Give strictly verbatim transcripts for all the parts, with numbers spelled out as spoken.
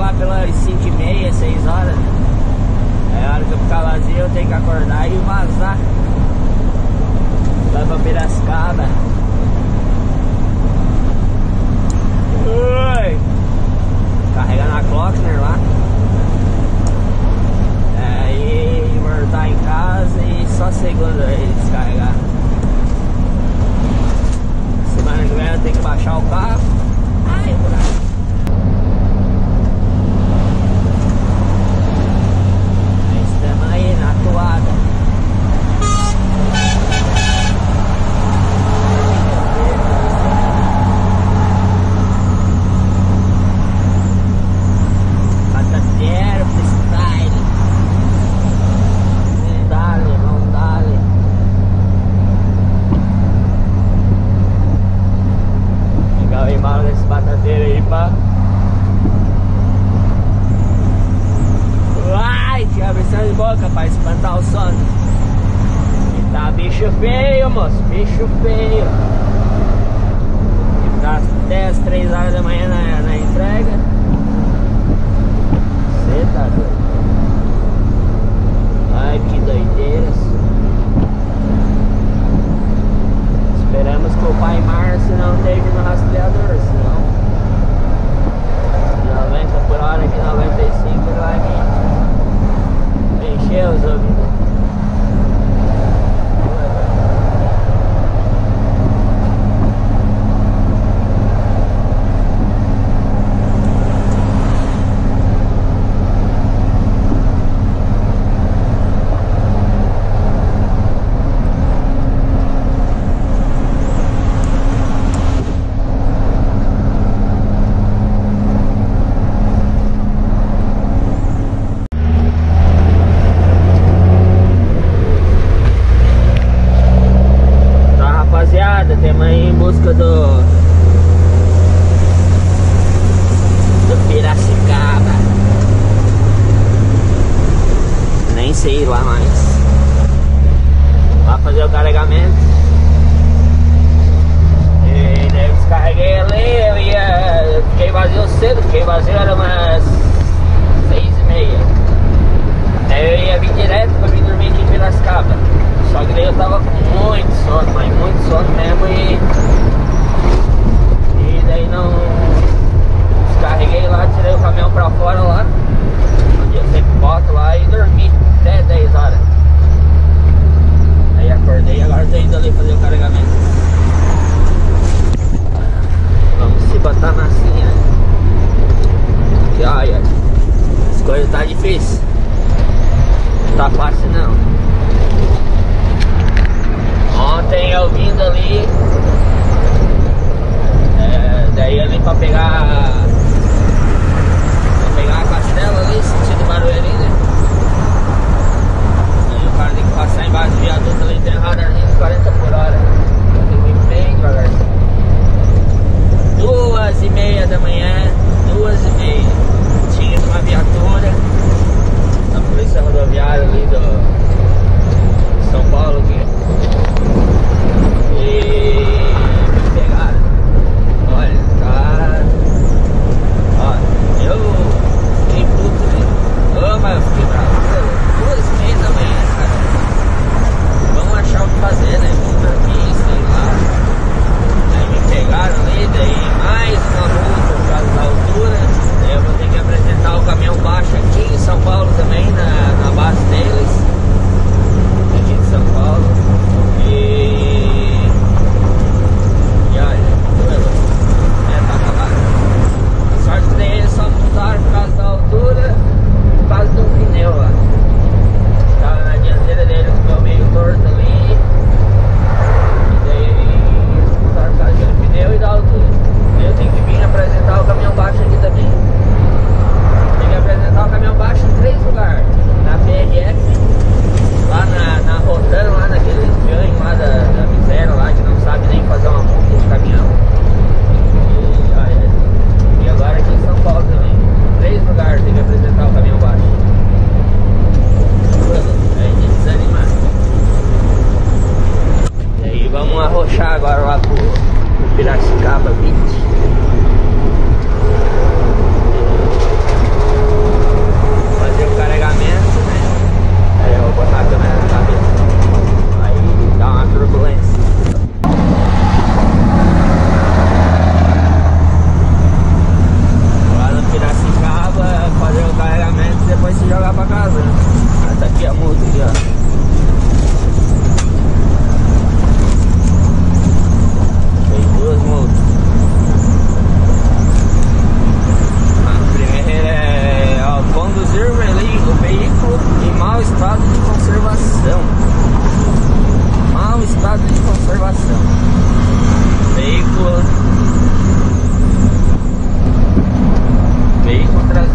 lá pelas cinco e meia, seis horas. É a hora que eu ficar vazio, eu tenho que acordar e vazar. Vai pra Piracicaba. Ui. Carregando a Clockner lá. Aí é, voltar em casa e só segunda aí descarregar. Semana que vem eu tenho que baixar o carro. Ai, buraco. Aí na toada. Batateiro, freestyle. Dale, não dale. Pegar o embalo desse batateiro aí pra... Ai, tinha abertura de boca pra espantar o sono. E tá bicho feio, moço, bicho feio. E tá até as três horas da manhã na, na entrega. Cê tá doido. Ai, que doideiras. Esperamos que o pai Márcio não esteja no rastreador, senão noventa por hora aqui, noventa e cinco ele vai vir encher os ouvidos. Temos aí em busca do do Piracicaba. Nem sei lá mais. Lá fazer o carregamento. E daí eu descarreguei ali, eu ia. Eu fiquei vazio cedo, fiquei vazio era umas seis e meia. Aí eu ia vir direto pra vir dormir aqui em Piracicaba. Só que daí eu tava com muito sono, mas muito sono mesmo e... E daí não... Descarreguei lá, tirei o caminhão pra fora lá, onde eu sempre boto lá e dormi até dez horas. Aí acordei e agora tô indo ali fazer o carregamento. Vamos se botar massinha. E olha, as coisas tá difícil. Não tá fácil não. Ontem eu vindo ali, é, daí ali pra pegar, pra pegar a Castela ali, sentido Barueri, né? Aí o cara tem que passar embaixo do viaduto ali, tem um radarzinho de quarenta por hora. Tem que ir bem devagarzinho. Duas e meia da manhã, duas e meia, tinha uma viatura da polícia rodoviária ali do São Paulo aqui. E me pegaram. Olha, tá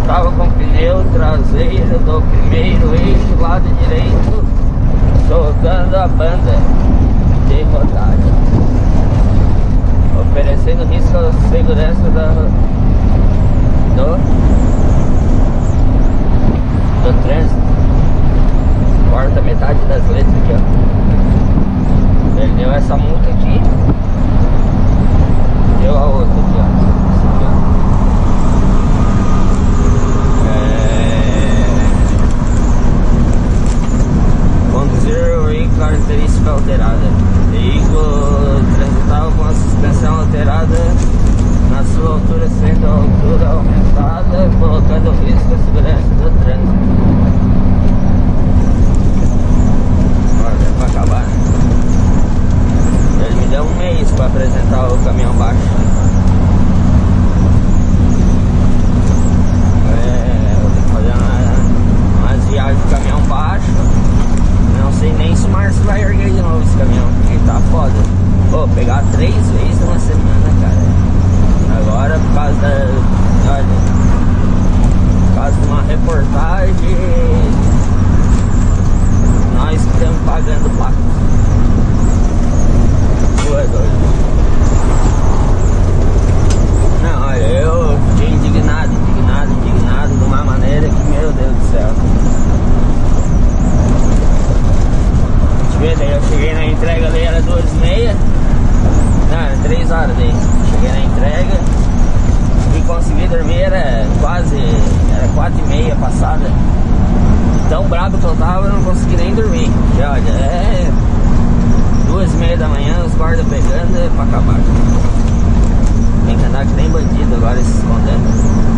Tava com o pneu traseiro do primeiro eixo, lado direito, soltando a banda de rodagem, oferecendo risco à segurança da, do, do trânsito. Corta metade das letras aqui, ó. Ele deu essa multa aqui, deu a outra aqui, ó. Característica alterada. Veículo transitava com a suspensão alterada na sua altura, sendo a altura aumentada, colocando risco à segurança do trânsito. Agora é pra acabar. Ele me deu um mês para apresentar o caminhão baixo. É, vou ter que fazer uma, umas viagens de caminhão baixo. Não sei nem se o Márcio vai erguer de novo esse caminhão, porque tá foda. Pô, pegar três vezes numa semana, cara. Agora, por causa da... Olha, por causa de uma reportagem, nós que estamos pagando placa. Pô, é doido. Não, olha, eu fiquei indignado, indignado, indignado de uma maneira que, meu Deus do céu. Daí eu cheguei na entrega ali, era duas e meia. Não, era três horas daí. Cheguei na entrega e consegui dormir, era quase, era quatro e meia passada. Tão brabo que eu tava, eu não consegui nem dormir. E olha, é duas e meia da manhã, os guardas pegando, é pra acabar. Tem que andar que nem bandido agora se escondendo.